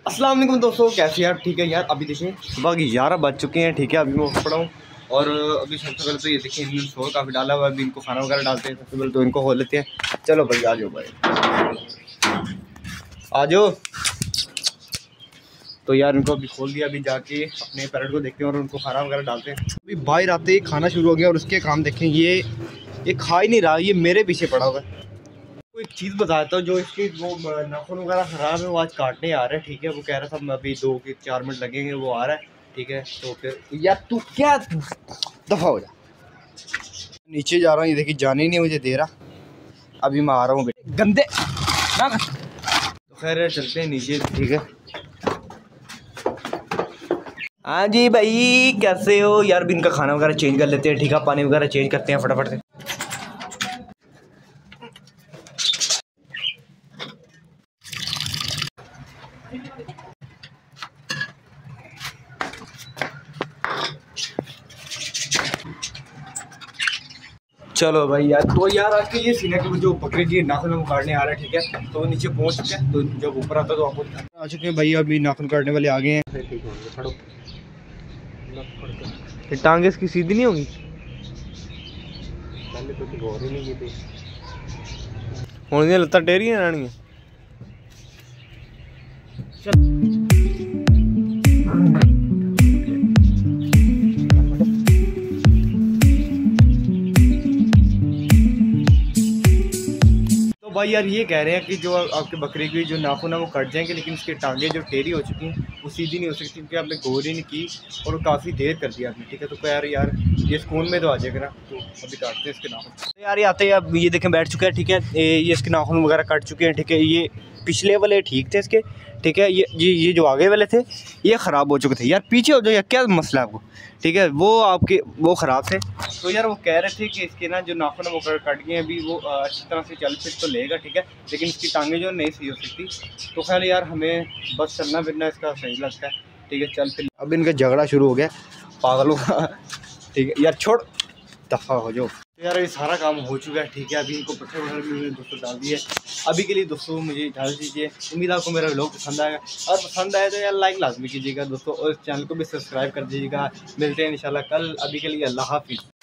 अस्सलाम वालेकुम दोस्तों, कैसे हैं आप? ठीक है यार, अभी देखिए सुबह की 11 बज चुके हैं। ठीक है, अभी मैं उठ पड़ा हूँ और अभी सबसे पहले तो ये देखिए इन्होंने शोर काफ़ी डाला हुआ है। अभी इनको खाना वगैरह डालते हैं। सबसे पहले तो इनको खोल लेते हैं। चलो भाई आ जाओ, भाई आ जाओ। तो यार इनको अभी खोल दिया, अभी जाके अपने पैरेट को देखते हैं और उनको खाना वगैरह डालते हैं। अभी बाहर आते ही खाना शुरू हो गया और उसके काम देखें। ये खा ही नहीं रहा, ये मेरे पीछे पड़ा हुआ है। एक चीज़ बताता हूँ, जो इसकी वो नाखून वगैरह ख़राब है, वो आज काटने आ रहा है। ठीक है, वो कह रहा था मैं अभी 2 से 4 मिनट लगेंगे, वो आ रहा है। ठीक है, तो फिर यार तू क्या दफ़ा हो जा। नीचे जा रहा हूँ, ये देखिए जाने ही नहीं मुझे दे रहा। अभी मैं आ रहा हूँ बेटे, गंदे ना कर। तो खैर चलते हैं नीचे। ठीक है, हाँ जी भाई कैसे हो यार? भी इनका खाना वगैरह चेंज कर लेते हैं। ठीक है, पानी वगैरह चेंज करते हैं फटाफट से। चलो भाई यार, तो यार आज के ये सीन है कि जो बकरे की नाखून हम काटने आ रहा है। ठीक है, तो नीचे पहुंच चुके हैं। तो जब ऊपर आता तो आपको आ चुके हैं भाई। अभी नाखून काटने वाले आ गए हैं। ये टांगे इसकी सीधी नहीं होगी। पहले तो गौर ही नहीं की थी, लत्ता टेरी रहनी है। भाई यार ये कह रहे हैं कि जो आपके बकरे की जो नाखून है वो कट जाएंगे, लेकिन उसके टांगे जो टेढ़ी हो चुकी हैं वो सीधी नहीं हो सकती, क्योंकि आपने गौर ही नहीं की और काफ़ी देर कर दिया आपने। ठीक है, तो यार ये स्कूल में तो आ जाएगा ना। तो अभी काटते हैं इसके नाखून। तो यार ये आते हैं, अब ये देखें बैठ चुका है। ठीक है, ये इसके नाखून वगैरह कट चुके हैं। ठीक है, ये पिछले वाले ठीक थे इसके। ठीक है, ये जो आगे वाले थे ये ख़राब हो चुके थे। यार पीछे हो जाओ यार, क्या मसला है आपको? ठीक है, वो आपके वो ख़राब थे। तो यार वो कह रहे थे कि इसके ना जो नाखून है वो कट गए। अभी वो अच्छी तरह से चल फिर तो लेगा। ठीक है, लेकिन इसकी टांगें जो नहीं सही हो सकती। तो खैर यार हमें बस चलना फिरना इसका सही लगता है। ठीक है, चल फिर। अब इनका झगड़ा शुरू हो गया पागलों का। ठीक है यार, छोड़ दफ़ा हो जाओ। तो यार ये सारा काम हो चुका है। ठीक है, अभी इनको पत्थर वगैरह भी मैंने दोस्तों डाल दिए। अभी के लिए दोस्तों मुझे इजाज़त दीजिए। उम्मीद आपको मेरा व्लॉग पसंद आएगा, और पसंद आए तो यार लाइक लाजमी कीजिएगा दोस्तों, और इस चैनल को भी सब्सक्राइब कर दीजिएगा। मिलते हैं इंशाल्लाह कल। अभी के लिए अल्लाह हाफिज़।